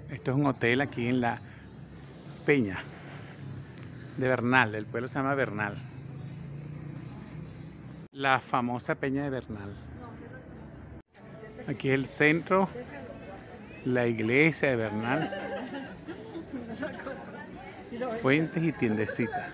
Esto es un hotel aquí en la Peña de Bernal. El pueblo se llama Bernal. La famosa Peña de Bernal. Aquí es el centro, la iglesia de Bernal, fuentes y tiendecitas.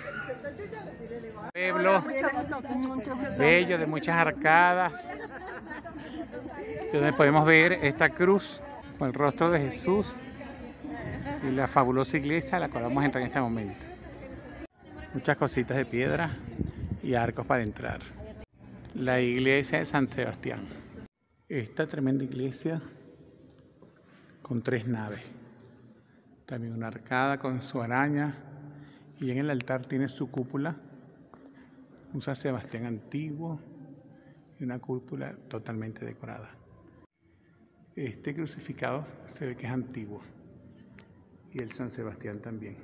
Pueblo bello de muchas arcadas, donde podemos ver esta cruz con el rostro de Jesús y la fabulosa iglesia a la cual vamos a entrar en este momento. Muchas cositas de piedra y arcos para entrar. La iglesia de San Sebastián. Esta tremenda iglesia con 3 naves. También una arcada con su araña. Y en el altar tiene su cúpula. Un San Sebastián antiguo y una cúpula totalmente decorada. Este crucificado se ve que es antiguo. Y el San Sebastián también.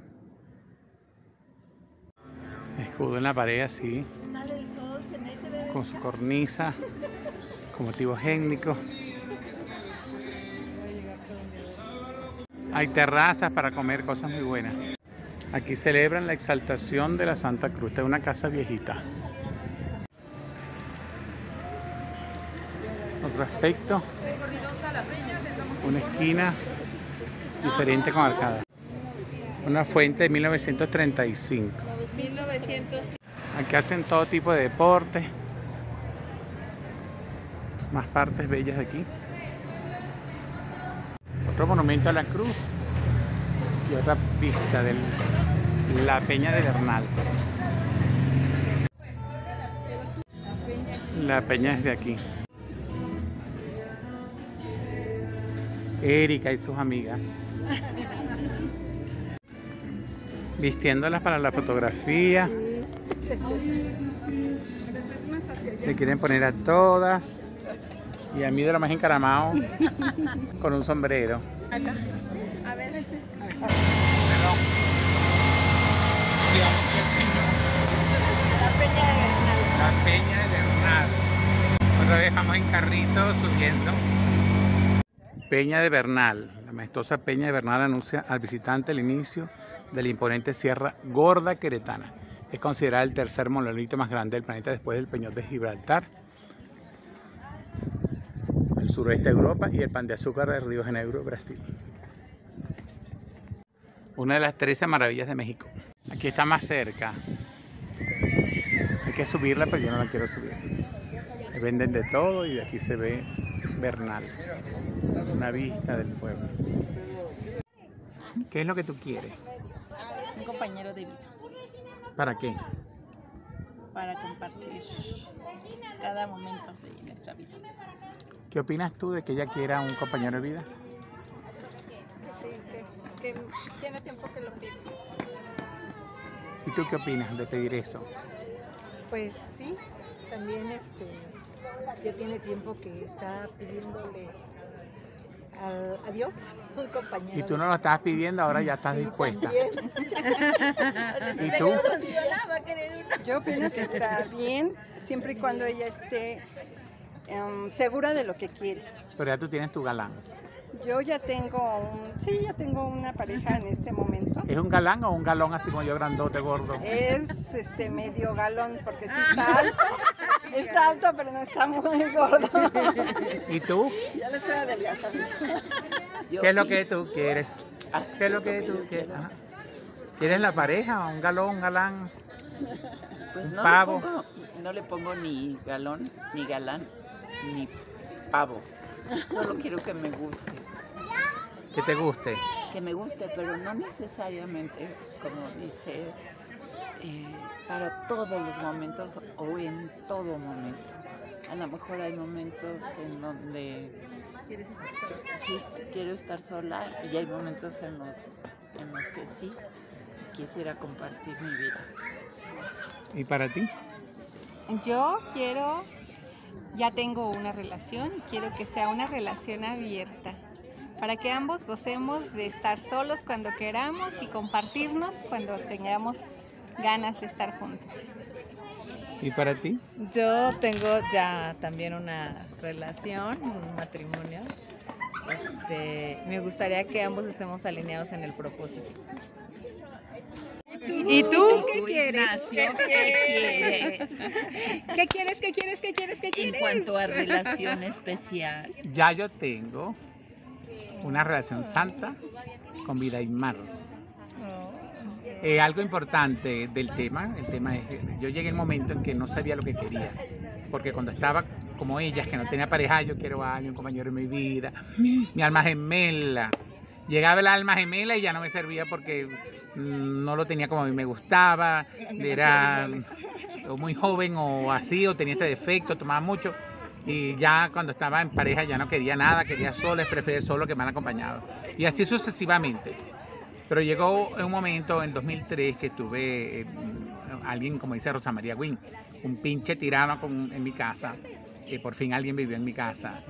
Escudo en la pared así, con su cornisa, con motivos étnicos. Hay terrazas para comer cosas muy buenas. Aquí celebran la exaltación de la Santa Cruz. Esta es una casa viejita. Otro aspecto, una esquina diferente con arcada. Una fuente de 1935. Aquí hacen todo tipo de deportes. Más partes bellas de aquí. Otro monumento a la cruz. Y otra vista de la Peña de Bernal. La peña es de aquí. Erika y sus amigas. Vistiéndolas para la fotografía. Se quieren poner a todas. Y a mí de lo más encaramado con un sombrero. Acá. A ver. Perdón. La Peña de Bernal. La Peña de Bernal. Otra vez vamos en carrito subiendo. Peña de Bernal. La majestuosa Peña de Bernal anuncia al visitante el inicio de la imponente Sierra Gorda Queretana. Es considerada el tercer monolito más grande del planeta después del Peñón de Gibraltar, el suroeste de Europa y el Pan de Azúcar de Río de Janeiro, Brasil. Una de las 13 maravillas de México. Aquí está más cerca. Hay que subirla, pero yo no la quiero subir. Me venden de todo y de aquí se ve Bernal. Una vista del pueblo. ¿Qué es lo que tú quieres? Un compañero de vida. ¿Para qué? Para compartir cada momento de nuestra vida. ¿Qué opinas tú de que ella quiera un compañero de vida? Sí, que tiene tiempo que lo pide. ¿Y tú qué opinas de pedir eso? Pues sí, también ya tiene tiempo que está pidiéndole a Dios un compañero. Y tú no lo estabas pidiendo, ahora ya estás dispuesta. ¿Y tú? Yo opino que está bien, siempre y cuando ella esté segura de lo que quiere. Pero ya tú tienes tu galán. Yo ya tengo ya tengo una pareja en este momento. ¿Es un galán o un galón así como yo, grandote, gordo? Es medio galón porque sí está alto. Está alto, pero no está muy gordo. ¿Y tú? Ya lo estoy adelgazando. ¿Qué es lo que tú quieres? ¿Qué es lo que tú quieres? Ajá. ¿Quieres la pareja? ¿Un galón, un galán? Pues pavo. No le pongo ni galón, ni galán, ni pavo. Solo quiero que me guste. Que te guste. Que me guste, pero no necesariamente, como dice, para todos los momentos o en todo momento. A lo mejor hay momentos en donde ¿Quieres estar sola? sí quiero estar sola y hay momentos en los que sí quisiera compartir mi vida. ¿Y para ti? Yo ya tengo una relación y quiero que sea una relación abierta, para que ambos gocemos de estar solos cuando queramos y compartirnos cuando tengamos ganas de estar juntos. ¿Y para ti? Yo tengo ya también una relación, un matrimonio, Me gustaría que ambos estemos alineados en el propósito. ¿Y tú qué quieres? ¿Qué quieres? ¿Qué quieres? ¿Qué quieres? ¿Qué quieres? ¿Qué quieres? En cuanto a relación especial. Ya yo tengo una relación santa con Vidaymar. Algo importante del tema, el tema es que yo llegué al momento en que no sabía lo que quería, porque cuando estaba como ellas, que no tenía pareja, yo quiero a alguien, un compañero en mi vida, mi alma gemela. Llegaba el alma gemela y ya no me servía porque no lo tenía como a mí me gustaba, era o muy joven o así, o tenía este defecto, tomaba mucho. Y ya cuando estaba en pareja ya no quería nada, quería solo, prefería solo que mal acompañado. Y así sucesivamente. Pero llegó un momento en 2003 que tuve alguien, como dice Rosa María Wynn, un pinche tirano en mi casa. Por fin alguien vivió en mi casa,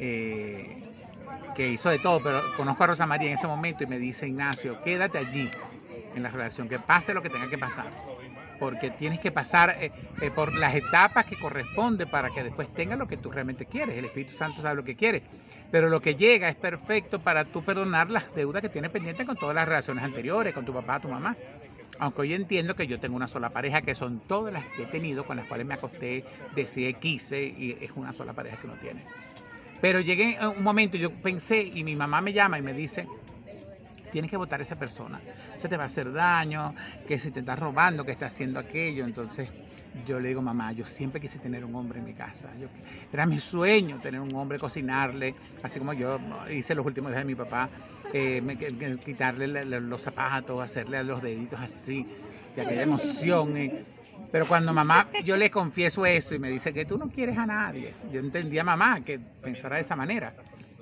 que hizo de todo, pero conozco a Rosa María en ese momento y me dice: Ignacio, quédate allí en la relación, que pase lo que tenga que pasar, porque tienes que pasar por las etapas que corresponde para que después tengas lo que tú realmente quieres. El Espíritu Santo sabe lo que quiere, pero lo que llega es perfecto para tú perdonar las deudas que tienes pendientes con todas las relaciones anteriores, con tu papá, tu mamá. Aunque hoy entiendo que yo tengo una sola pareja, que son todas las que he tenido, con las cuales me acosté, deseé, quise, y es una sola pareja que uno tiene. Pero llegué a un momento, yo pensé, y mi mamá me llama y me dice: tienes que votar a esa persona, se te va a hacer daño, que se te está robando, que está haciendo aquello. Entonces yo le digo: mamá, yo siempre quise tener un hombre en mi casa. Era mi sueño tener un hombre, cocinarle, así como yo hice los últimos días de mi papá, quitarle los zapatos, hacerle los deditos así, de aquella emoción. Pero cuando mamá, yo le confieso eso y me dice que tú no quieres a nadie. Yo entendía a mamá que pensara de esa manera,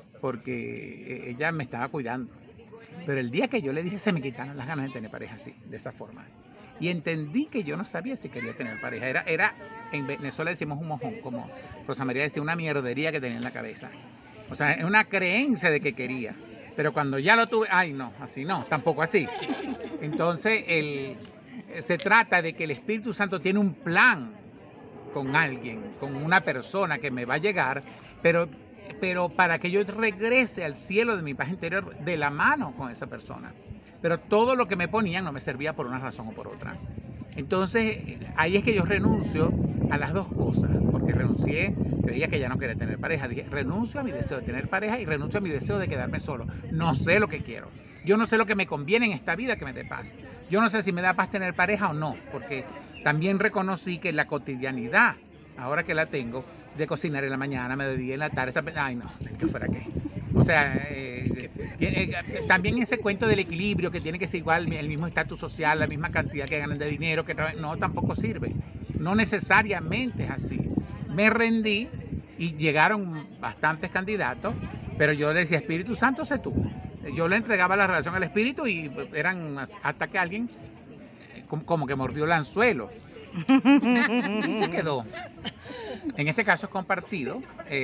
porque ella me estaba cuidando. Pero el día que yo le dije, se me quitaron las ganas de tener pareja así, de esa forma. Y entendí que yo no sabía si quería tener pareja. Era en Venezuela decimos un mojón, como Rosa María decía, una mierdería que tenía en la cabeza. O sea, es una creencia de que quería. Pero cuando ya lo tuve, ay no, así no, tampoco así. Entonces, se trata de que el Espíritu Santo tiene un plan con alguien, con una persona que me va a llegar, pero para que yo regrese al cielo de mi paz interior de la mano con esa persona. Pero todo lo que me ponían no me servía por una razón o por otra. Entonces, ahí es que yo renuncio a las dos cosas, porque renuncié, creía que ya no quería tener pareja. Dije, renuncio a mi deseo de tener pareja y renuncio a mi deseo de quedarme solo. No sé lo que quiero. Yo no sé lo que me conviene en esta vida que me dé paz. Yo no sé si me da paz tener pareja o no, porque también reconocí que la cotidianidad, ahora que la tengo, de cocinar en la mañana, mediodía, en la tarde, ay no, que fuera qué. O sea, también ese cuento del equilibrio, que tiene que ser igual, el mismo estatus social, la misma cantidad que ganan de dinero, no, tampoco sirve. No necesariamente es así. Me rendí y llegaron bastantes candidatos, pero yo le decía: Espíritu Santo, sé tú. Yo le entregaba la relación al Espíritu y eran hasta que alguien como que mordió el anzuelo y se quedó. En este caso es compartido,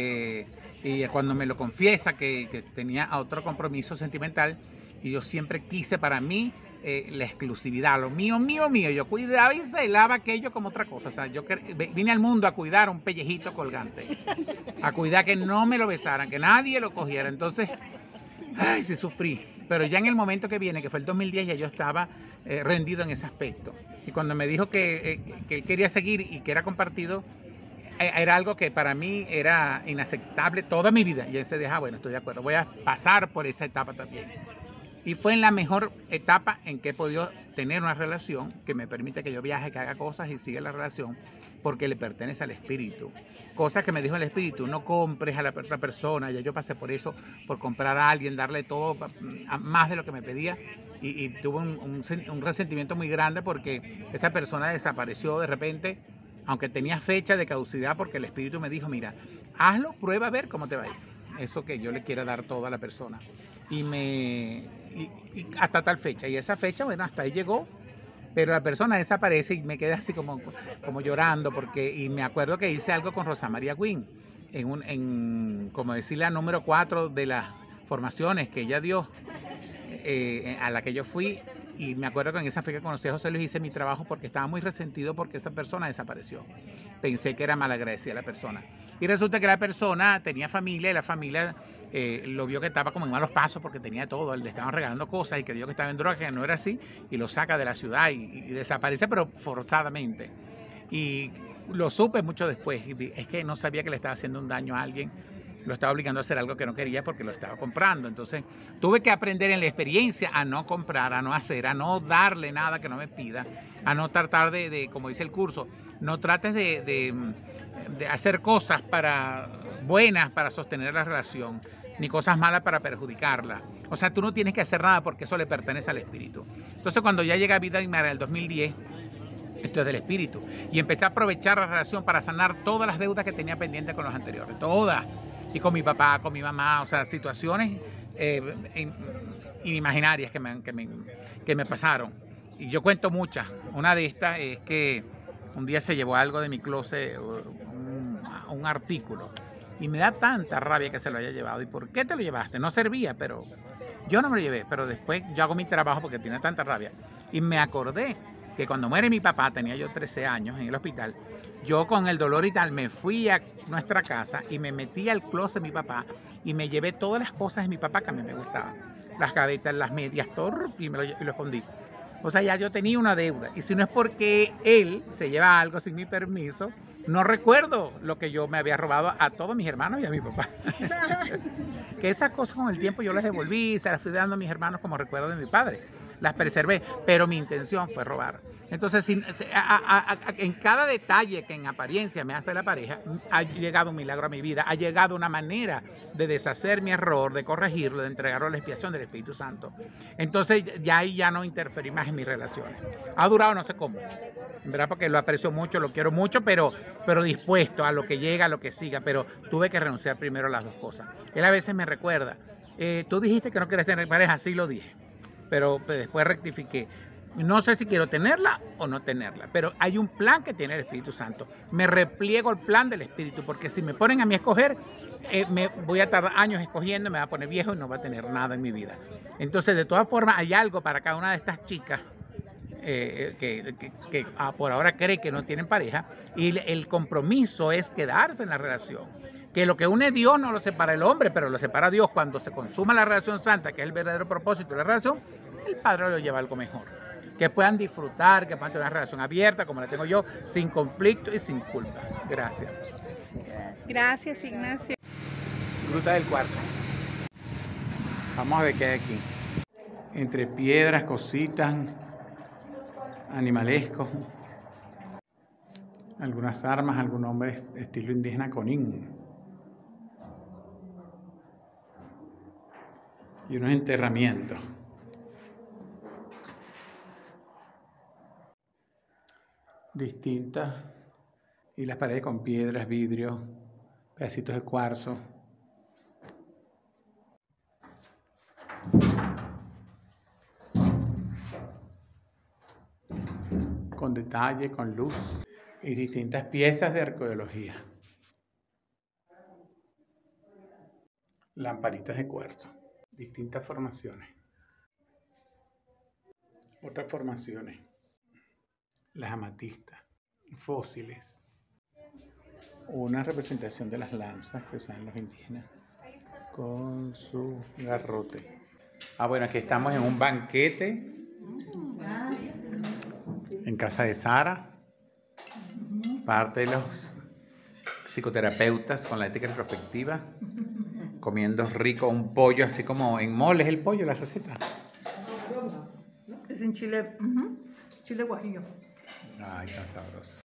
y cuando me lo confiesa que tenía otro compromiso sentimental, y yo siempre quise para mí la exclusividad, lo mío, mío, mío. Yo cuidaba y celaba aquello como otra cosa. O sea, yo vine al mundo a cuidar un pellejito colgante, a cuidar que no me lo besaran, que nadie lo cogiera. Entonces, ay, sí sufrí. Pero ya en el momento que viene, que fue el 2010, ya yo estaba rendido en ese aspecto. Y cuando me dijo que él quería seguir y que era compartido, era algo que para mí era inaceptable toda mi vida. Y él se deja, bueno, estoy de acuerdo, voy a pasar por esa etapa también. Y fue en la mejor etapa en que he podido tener una relación que me permite que yo viaje, que haga cosas y siga la relación, porque le pertenece al Espíritu. Cosas que me dijo el Espíritu: no compres a la otra persona. Ya yo pasé por eso, por comprar a alguien, darle todo, más de lo que me pedía. Y tuve un resentimiento muy grande porque esa persona desapareció de repente, aunque tenía fecha de caducidad, porque el Espíritu me dijo: mira, hazlo, prueba a ver cómo te va a ir. Eso que yo le quiero dar todo a la persona. Y hasta tal fecha. Y esa fecha, bueno, hasta ahí llegó. Pero la persona desaparece y me quedé así como llorando, y me acuerdo que hice algo con Rosa María Wynn, como decir, la número 4 de las formaciones que ella dio, a la que yo fui. y me acuerdo que en esa fe que conocí a José Luis hice mi trabajo porque estaba muy resentido porque esa persona desapareció. Pensé que era malagradecida la persona. Y resulta que la persona tenía familia y la familia lo vio que estaba como en malos pasos porque tenía todo, le estaban regalando cosas y creyó que estaba en droga, que no era así, y lo saca de la ciudad y desaparece, pero forzadamente. Y lo supe mucho después, es que no sabía que le estaba haciendo un daño a alguien, lo estaba obligando a hacer algo que no quería porque lo estaba comprando. Entonces tuve que aprender en la experiencia a no comprar, a no hacer, a no darle nada que no me pida, a no tratar como dice el curso, no trates de hacer cosas buenas para sostener la relación, ni cosas malas para perjudicarla. O sea, tú no tienes que hacer nada porque eso le pertenece al espíritu. Entonces cuando ya llega a Vida Aymara en el 2010, esto es del espíritu, y empecé a aprovechar la relación para sanar todas las deudas que tenía pendientes con los anteriores, todas. Y con mi papá, con mi mamá, o sea, situaciones inimaginarias que me pasaron. Y yo cuento muchas. Una de estas es que un día se llevó algo de mi closet, un artículo, y me da tanta rabia que se lo haya llevado. ¿Y por qué te lo llevaste? No servía, pero yo no me lo llevé. Pero después yo hago mi trabajo porque tiene tanta rabia. Y me acordé que cuando muere mi papá, tenía yo 13 años en el hospital, yo con el dolor y tal me fui a nuestra casa y me metí al closet de mi papá y me llevé todas las cosas de mi papá que a mí me gustaban. Las gavetas, las medias, todo, y lo escondí. O sea, ya yo tenía una deuda. Y si no es porque él se lleva algo sin mi permiso, no recuerdo lo que yo me había robado a todos mis hermanos y a mi papá. Que esas cosas con el tiempo yo las devolví, se las fui dando a mis hermanos como recuerdo de mi padre. Las preservé, pero mi intención fue robar. Entonces, en cada detalle que en apariencia me hace la pareja, ha llegado un milagro a mi vida, ha llegado una manera de deshacer mi error, de corregirlo, de entregarlo a la expiación del Espíritu Santo. Entonces, ya ahí ya no interferí más en mis relaciones. Ha durado no sé cómo, ¿verdad? Porque lo aprecio mucho, lo quiero mucho, pero dispuesto a lo que llega, a lo que siga. Pero tuve que renunciar primero a las dos cosas. Él a veces me recuerda, tú dijiste que no quieres tener pareja, sí lo dije. Pero después rectifiqué. No sé si quiero tenerla o no tenerla, pero hay un plan que tiene el Espíritu Santo. Me repliego al plan del Espíritu, porque si me ponen a mí a escoger, me voy a tardar años escogiendo, me va a poner viejo y no va a tener nada en mi vida. Entonces, de todas formas, hay algo para cada una de estas chicas que por ahora cree que no tienen pareja, y el compromiso es quedarse en la relación. Que lo que une Dios no lo separa el hombre, pero lo separa Dios. Cuando se consuma la relación santa, que es el verdadero propósito de la relación, el Padre lo lleva a algo mejor. Que puedan disfrutar, que puedan tener una relación abierta, como la tengo yo, sin conflicto y sin culpa. Gracias. Gracias, Ignacio. Gruta del Cuarzo. Vamos a ver qué hay aquí. Entre piedras, cositas, animalescos. Algunas armas, algún nombre estilo indígena conín. Y unos enterramientos. Distintas. Y las paredes con piedras, vidrios, pedacitos de cuarzo. Con detalle, con luz. Y distintas piezas de arqueología. Lamparitas de cuarzo. Distintas formaciones. Otras formaciones. Las amatistas. Fósiles. Una representación de las lanzas que usan los indígenas con su garrote. Bueno, aquí estamos en un banquete en casa de Sara. Parte de los psicoterapeutas con la ética retrospectiva, comiendo rico un pollo, así como en moles el pollo, la receta. Es en chile, chile guajillo. Ay, tan sabroso.